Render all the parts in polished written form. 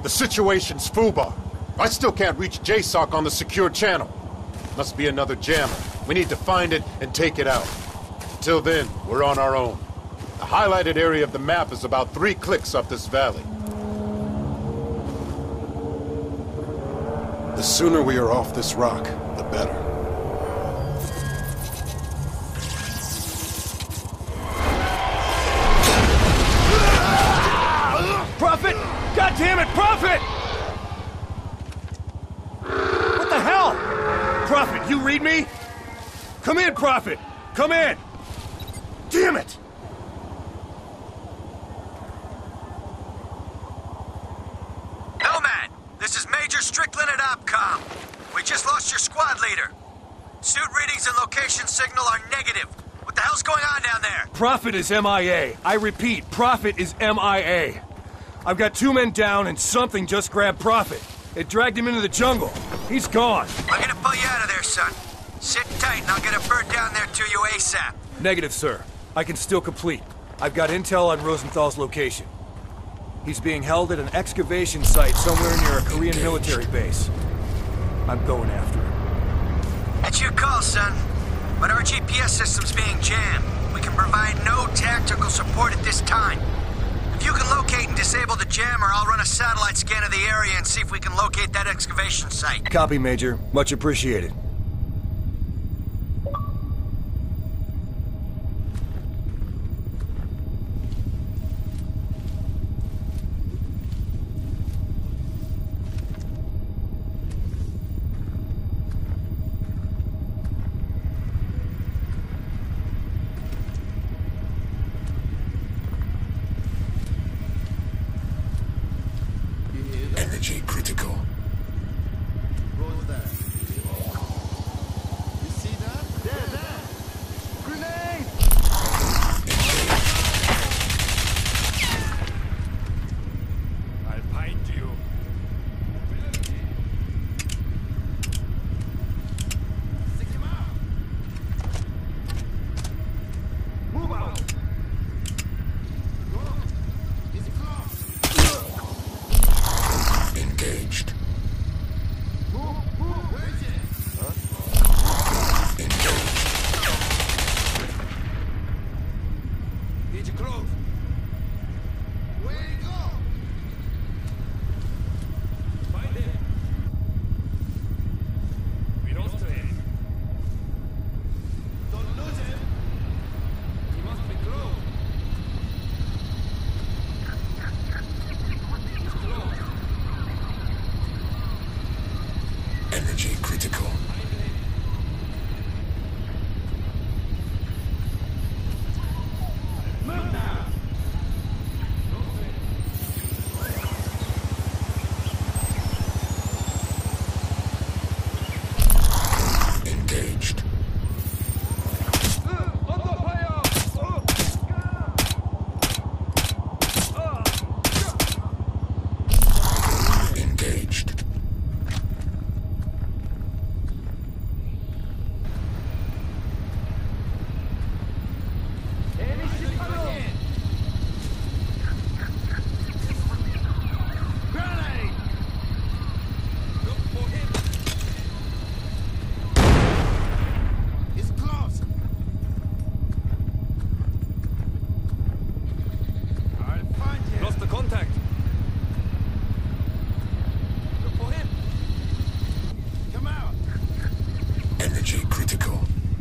The situation's FUBAR. I still can't reach JSOC on the secure channel. Must be another jammer. We need to find it and take it out. Until then, we're on our own. The highlighted area of the map is about 3 clicks up this valley. The sooner we are off this rock, the better. Prophet! God damn it, Prophet! What the hell? Prophet, you read me? Come in, Prophet! Come in! Damn it! Nomad, this is Major Strickland at Backcom. We just lost your squad leader. Suit readings and location signal are negative. What the hell's going on down there? Prophet is MIA. I repeat, Prophet is MIA. I've got 2 men down and something just grabbed Prophet. It dragged him into the jungle. He's gone. I'm gonna pull you out of there, son. Sit tight and I'll get a bird down there to you ASAP. Negative, sir. I can still complete. I've got intel on Rosenthal's location. He's being held at an excavation site somewhere near a Korean military base. I'm going after him. That's your call, son. But our GPS system's being jammed. We can provide no tactical support at this time. If you can locate and disable the jammer, I'll run a satellite scan of the area and see if we can locate that excavation site. Copy, Major. Much appreciated. Energy critical. Roll that. You see that? There! Grenade! I'll find you. Stick him out! Move out! He's close! Engaged. Where is it? Engaged. Need you close. Where'd he go? Find him. We lost him. Don't lose him. He must be close. He's close. Energy critical. Move now. Engaged. Engaged. Grenade! Look for him. He's close. I'll find him. Lost the contact. Look for him. Come out. Energy critical.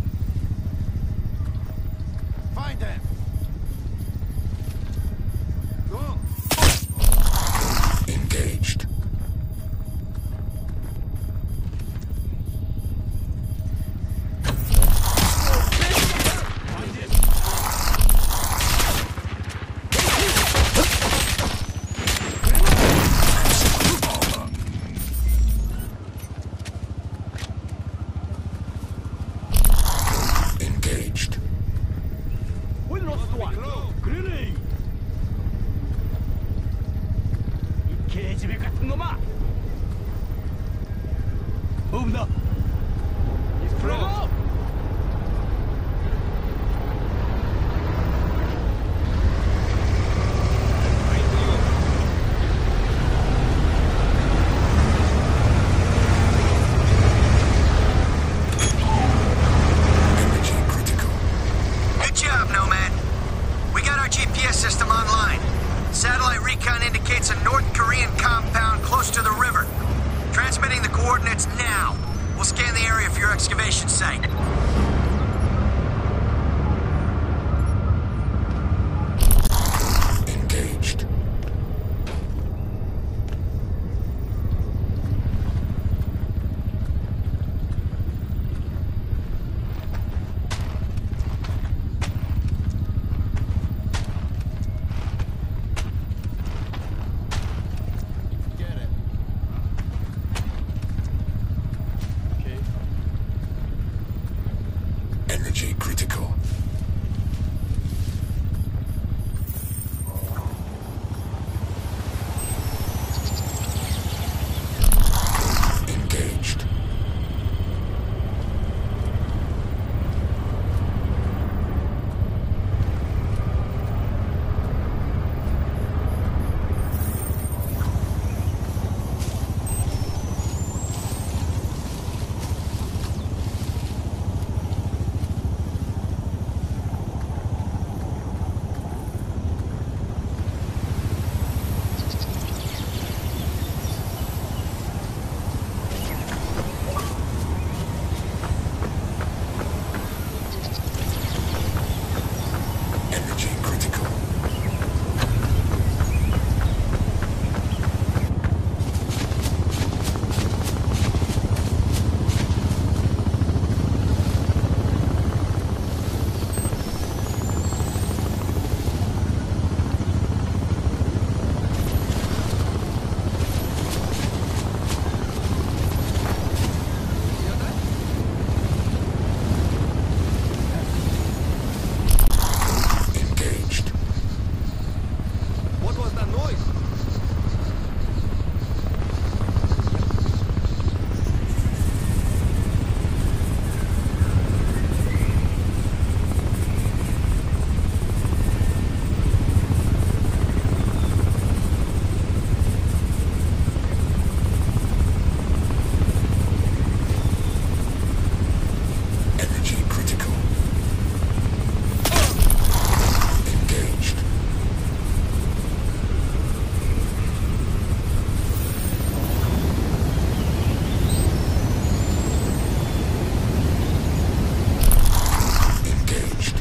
Find them. Go. Engaged. Engaged. We lost one. Grenade. 이 개집애 같은 놈아. Move up. He's close. Satellite recon indicates a North Korean compound close to the river. Transmitting the coordinates now. We'll scan the area for your excavation site. Engaged. Get it. Okay. Energy critical. Engaged. Energy critical. Engaged. What was that noise? Energy critical. Engaged. Engaged.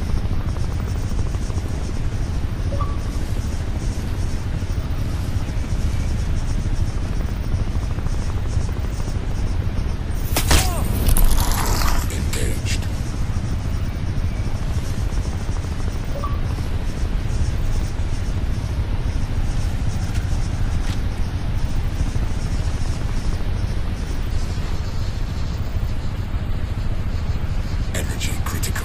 Engaged. Energy critical.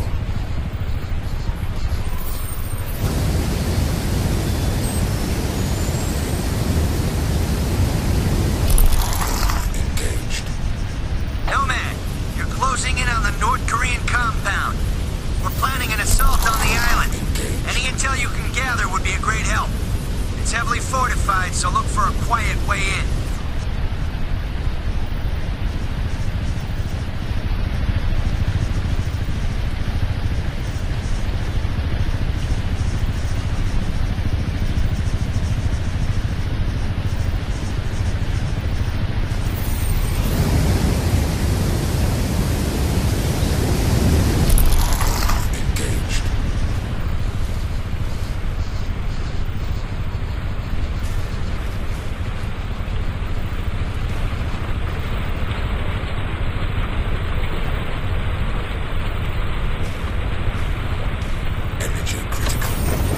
Engaged. Nomad, you're closing in on the North Korean compound. We're planning an assault on the island. Engaged. Any intel you can gather would be a great help. It's heavily fortified, so look for a quiet way in. Engaged. Energy critical.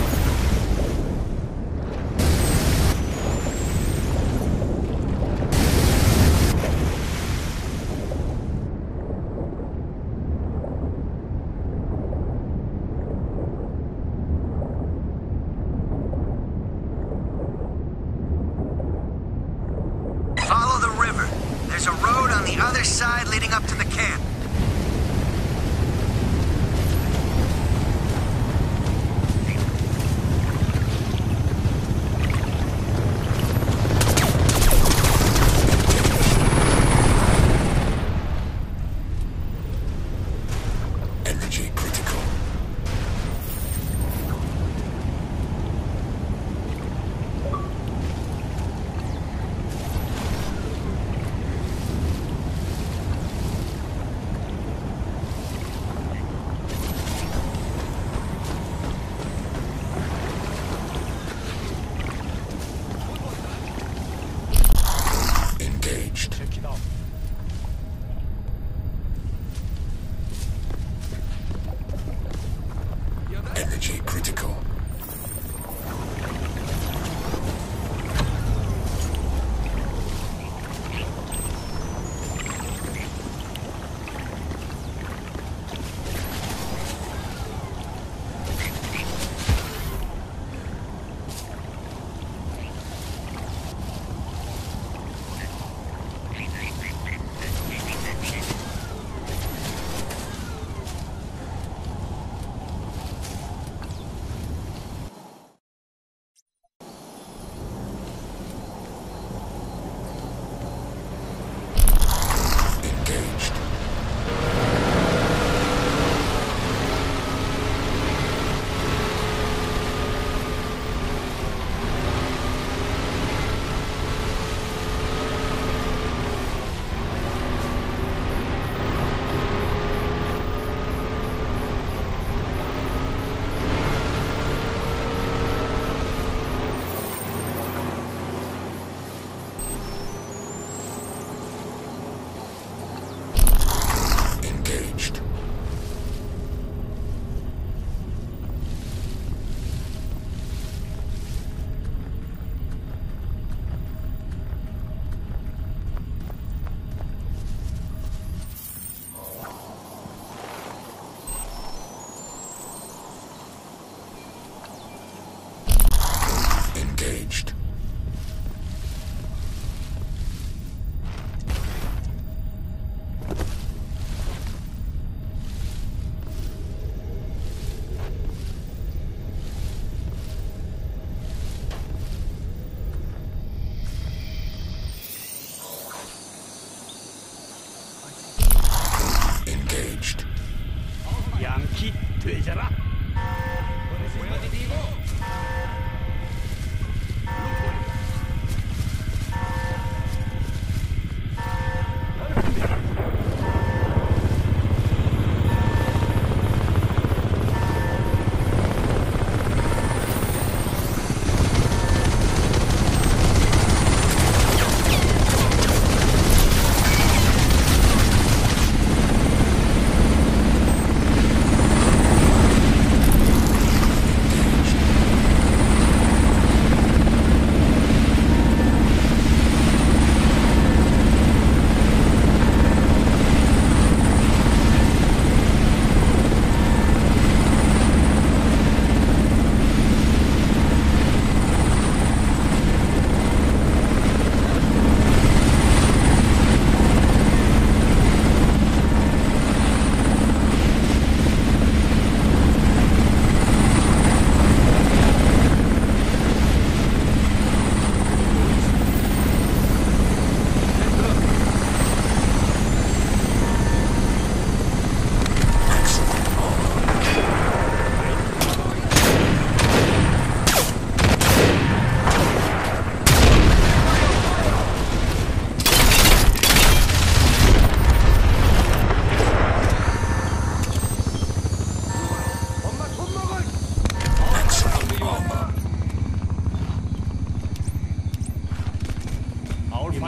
Follow the river. There's a road on the other side leading up to the camp. Energy critical.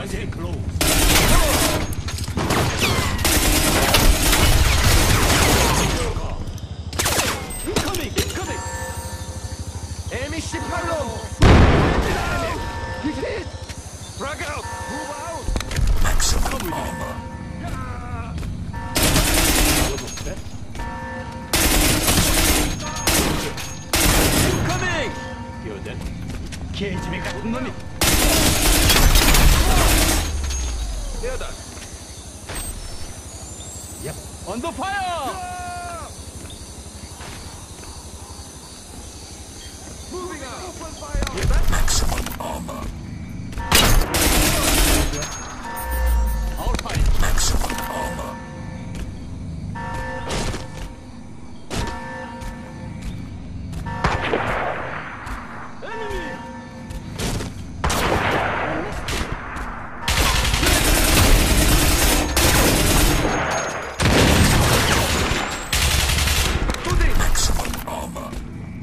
Stay close. Incoming! Incoming! Enemy ship alone! Frag out! Move out! Maximum armor. Incoming! You're dead. Cage me got money. Hear that? Yep. Under fire! Moving out! Open fire! Hear that? Maximum armor. All fire! Maximum armor. Enemy! Maximum armor.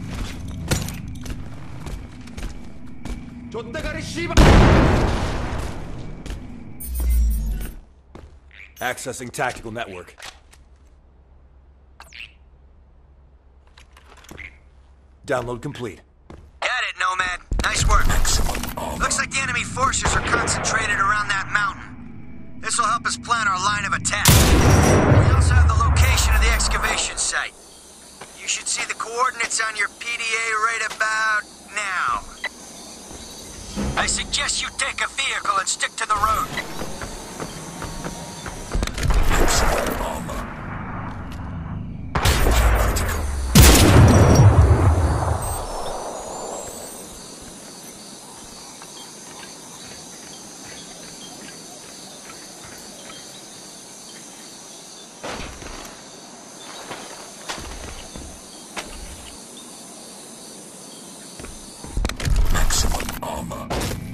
좆대가리 씨발! Accessing tactical network. Download complete. Got it, Nomad. Nice work. Maximum armor. Looks like the enemy forces are concentrated around that mountain. This will help us plan our line of attack. We also have the location of the excavation site. You should see the coordinates on your PDA right about now. I suggest you take a vehicle and stick to the road. Maximum armor. Critical. Maximum armor.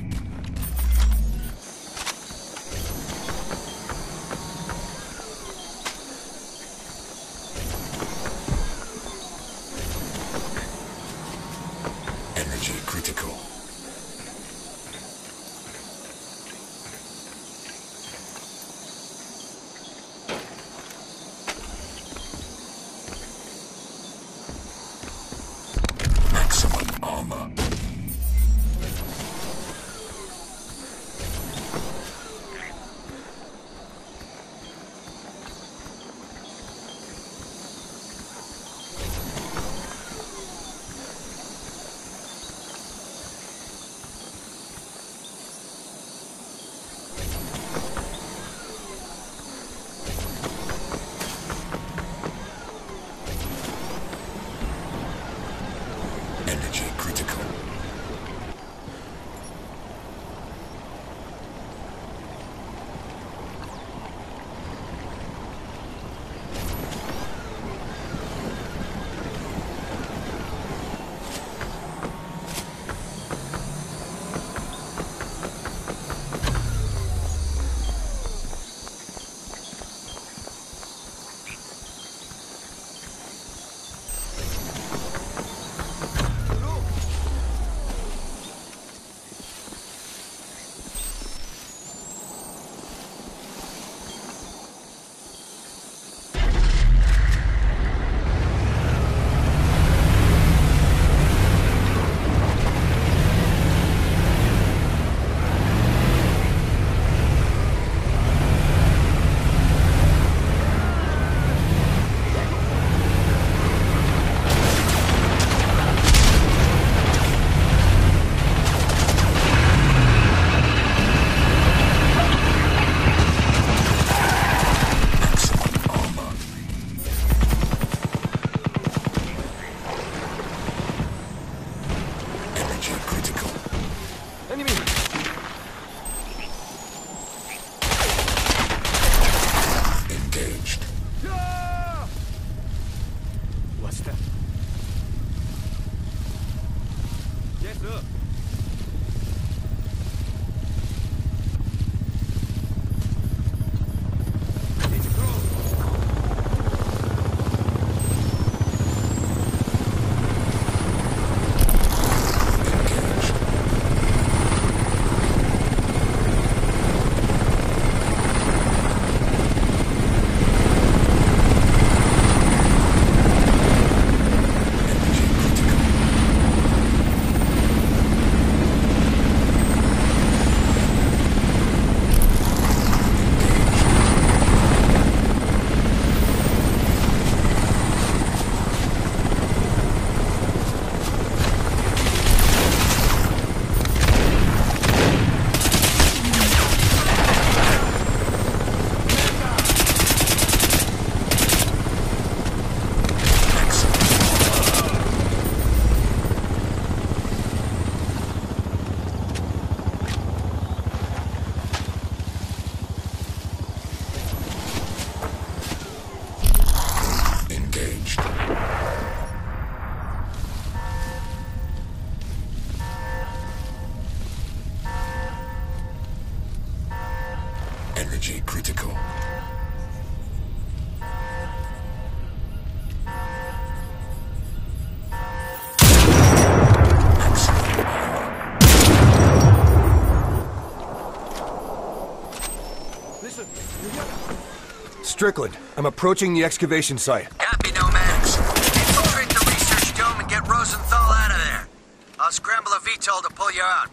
Energy critical. Maximum armor. Energy critical. Energy critical. Strickland, I'm approaching the excavation site. Copy, Nomad. Infiltrate the research dome and get Rosenthal out of there. I'll scramble a VTOL to pull you out.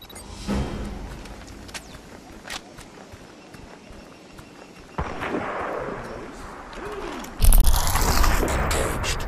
Engaged.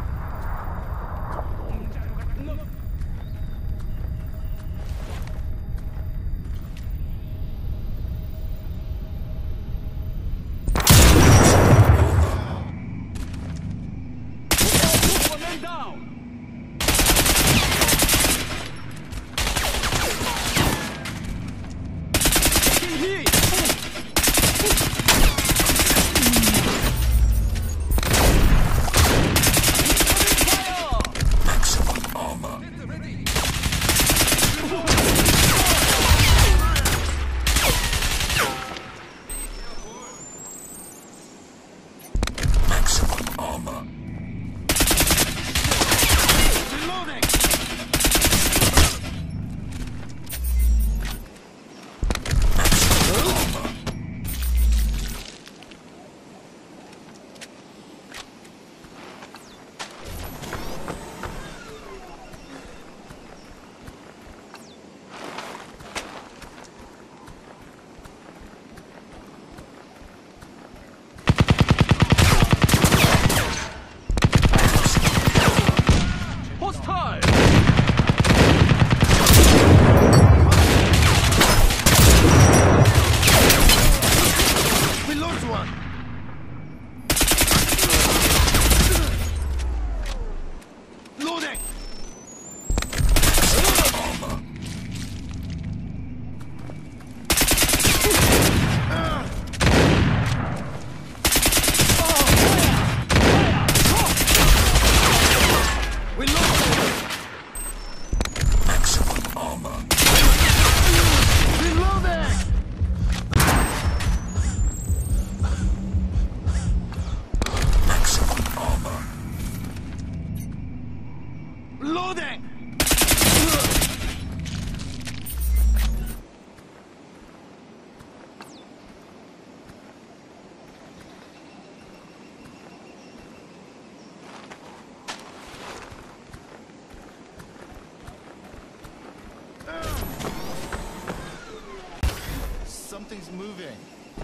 Something's moving.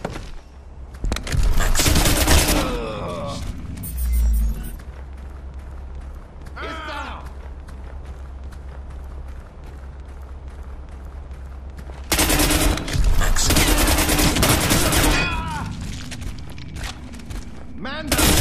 Man down.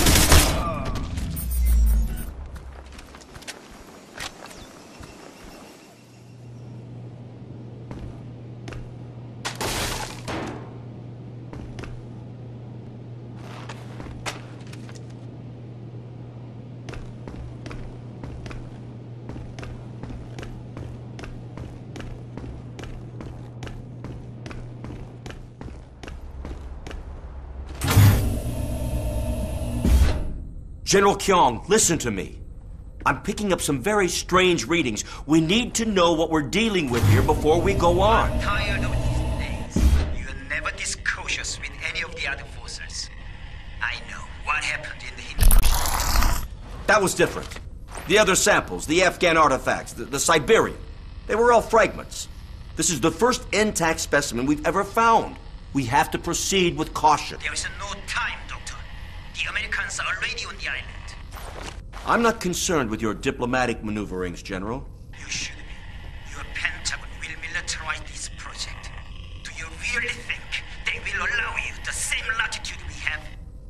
General Kyong, listen to me. I'm picking up some very strange readings. We need to know what we're dealing with here before we go on. I'm tired of these days. You're never this cautious with any of the other forces. I know what happened in the Hindu. That was different. The other samples, the Afghan artifacts, the Siberian, they were all fragments. This is the first intact specimen we've ever found. We have to proceed with caution. There is no time, Doctor. The Americans are already on the island. I'm not concerned with your diplomatic maneuverings, General. You should be. Your Pentagon will militarize this project. Do you really think they will allow you the same latitude we have?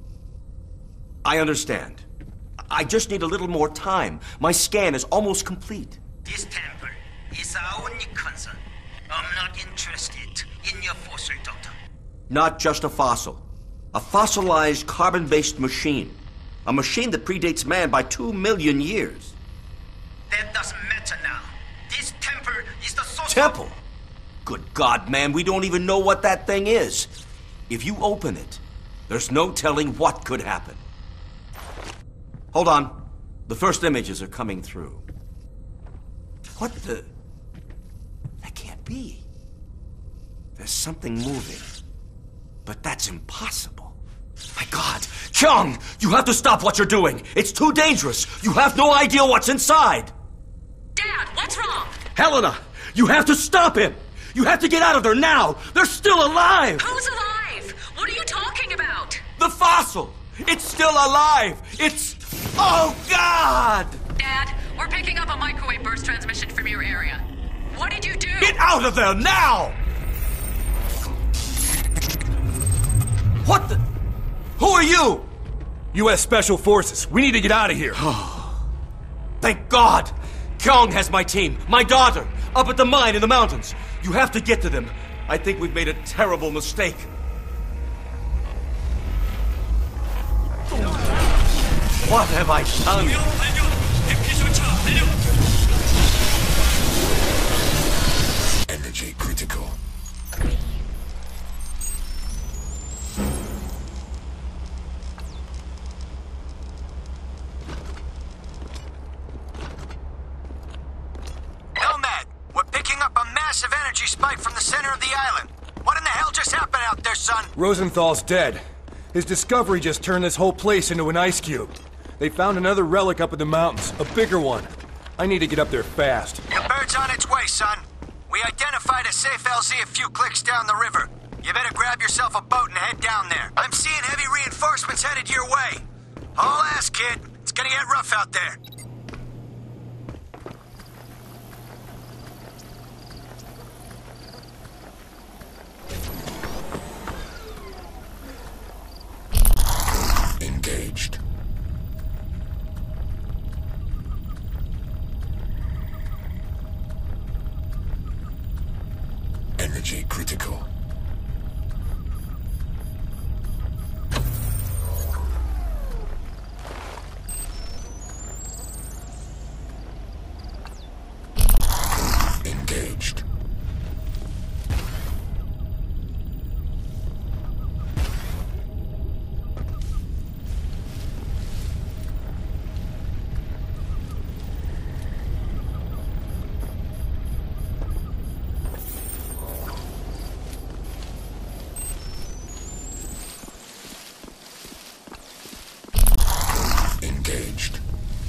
I understand. I just need a little more time. My scan is almost complete. This temple is our only concern. I'm not interested in your fossil, Doctor. Not just a fossil. A fossilized carbon-based machine. A machine that predates man by 2 million years. That doesn't matter now. This temple is the source Temple? Good God, man, we don't even know what that thing is. If you open it, there's no telling what could happen. Hold on. The first images are coming through. What the... That can't be. There's something moving. But that's impossible. My God! Kyung! You have to stop what you're doing! It's too dangerous! You have no idea what's inside! Dad, what's wrong? Helena! You have to stop him! You have to get out of there now! They're still alive! Who's alive? What are you talking about? The fossil! It's still alive! It's... Oh, God! Dad, we're picking up a microwave burst transmission from your area. What did you do? Get out of there now! What the... Who are you? U.S. Special Forces. We need to get out of here. Thank God! Kyung has my team, my daughter, up at the mine in the mountains. You have to get to them. I think we've made a terrible mistake. What have I done? Energy critical. Nomad, we're picking up a massive energy spike from the center of the island. What in the hell just happened out there, son? Rosenthal's dead. His discovery just turned this whole place into an ice cube. They found another relic up in the mountains, a bigger one. I need to get up there fast. Your bird's on its way, son. We identified a safe LZ a few clicks down the river. You better grab yourself a boat and head down there. I'm seeing heavy reinforcements headed your way. All ass, kid. It's gonna get rough out there. Engaged. Energy critical. Engaged. Engaged.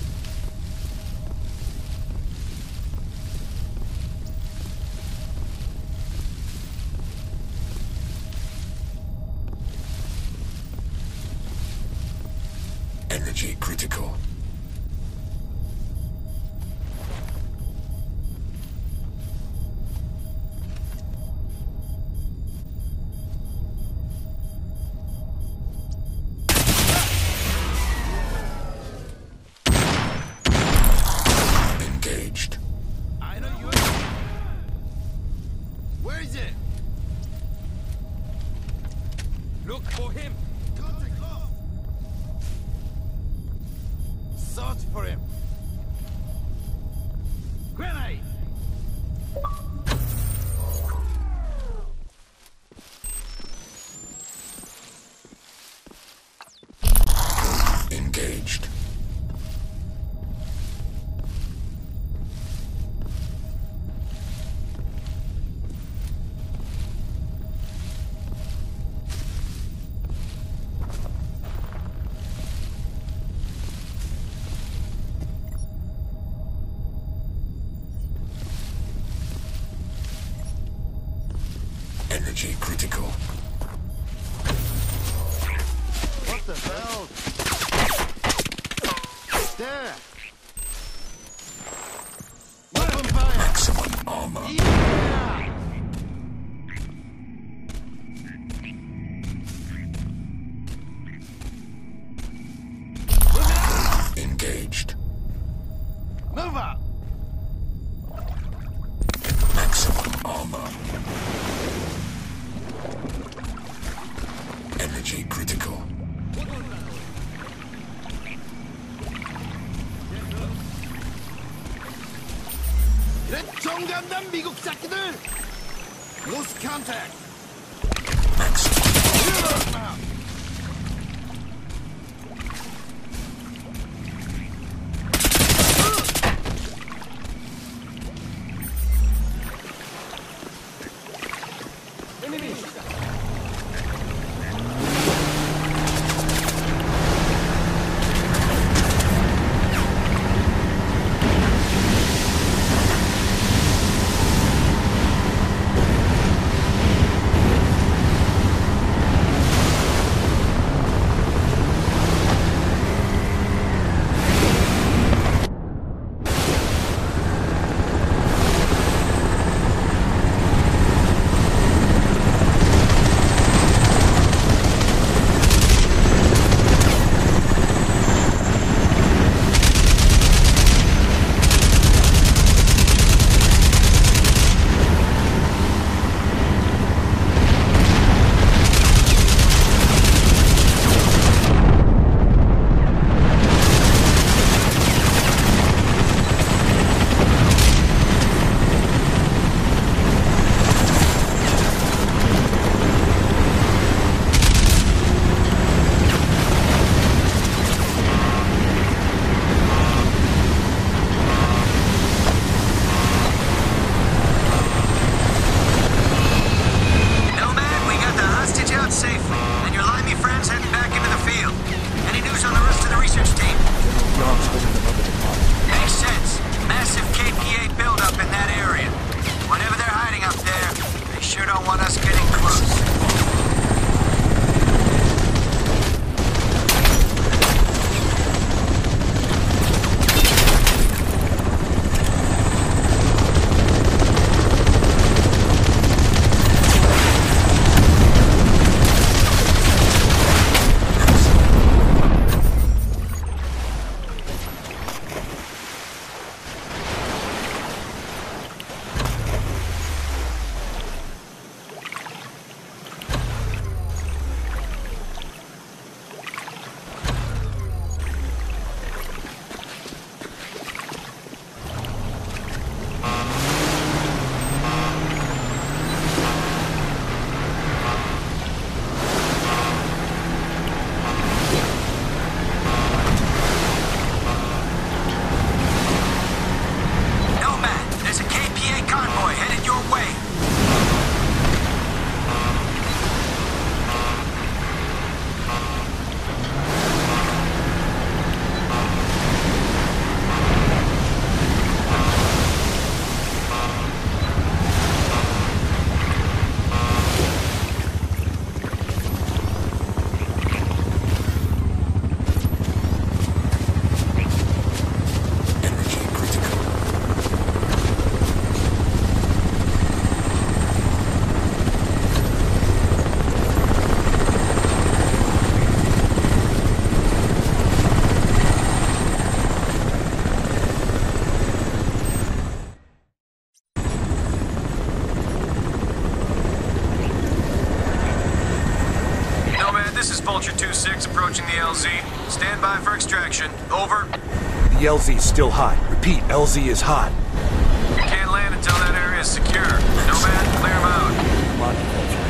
Energy critical. Engaged. I know you. Where is it? Look for him. Contact lost. Search for him. Grenade. Engaged. Energy critical. What the hell? There. Weapon fire. Maximum armor. Yeah. Engaged. Move up. Maximum armor. Energy critical. 정감단 미국 새끼들. Lost contact. Maximum Vulture 2-6 approaching the LZ. Stand by for extraction. Over. The LZ's still hot. Repeat, LZ is hot. Can't land until that area is secure. Nomad, clear him out. Come on, Vulture.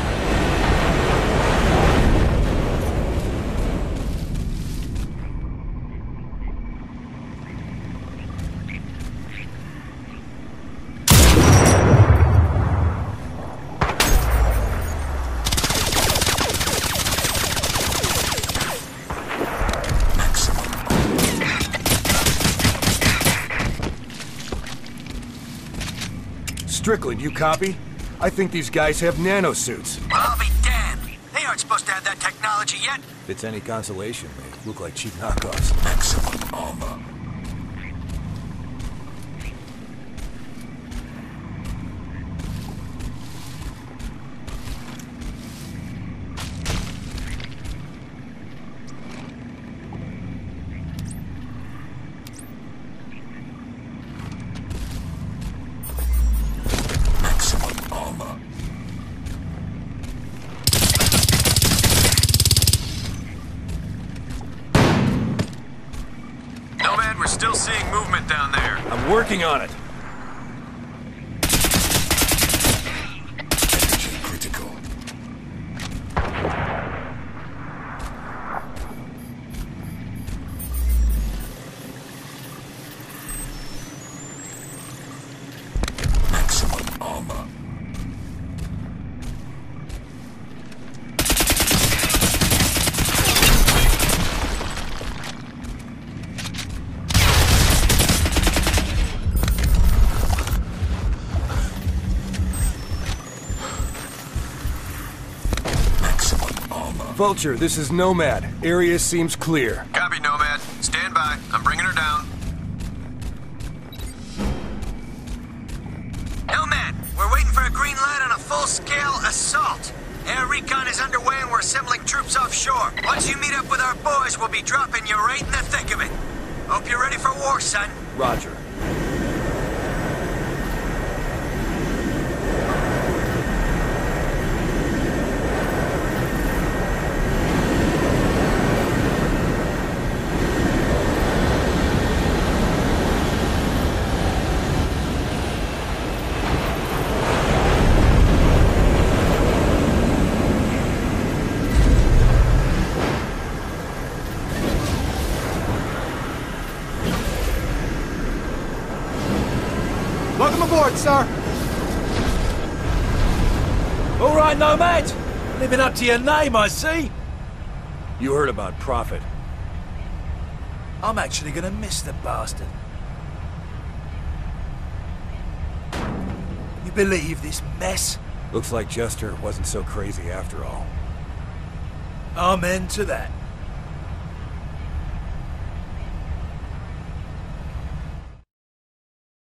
Strickland, you copy? I think these guys have nanosuits. Well, I'll be damned. They aren't supposed to have that technology yet. If it's any consolation, they look like cheap knockoffs. Maximum armor. Nomad, we're still seeing movement down there. I'm working on it. Energy critical. Vulture, this is Nomad. Area seems clear. Copy, Nomad. Stand by. I'm bringing her down. Nomad, we're waiting for a green light on a full-scale assault. Air recon is underway and we're assembling troops offshore. Once you meet up with our boys, we'll be dropping you right in the thick of it. Hope you're ready for war, son. Roger. Welcome aboard, sir. All right, Nomad. Living up to your name, I see. You heard about Prophet. I'm actually gonna miss the bastard. You believe this mess? Looks like Jester wasn't so crazy after all. Amen to that.